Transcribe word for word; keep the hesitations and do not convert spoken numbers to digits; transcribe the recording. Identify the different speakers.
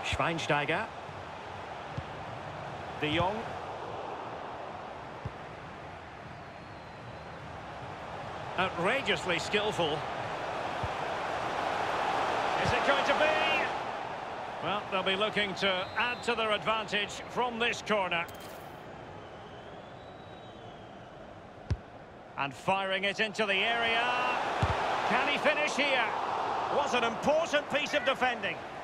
Speaker 1: Schweinsteiger. De Jong. Outrageously skillful. Is it going to be? Well, they'll be looking to add to their advantage from this corner. And firing it into the area. Can he finish here? Was an important piece of defending.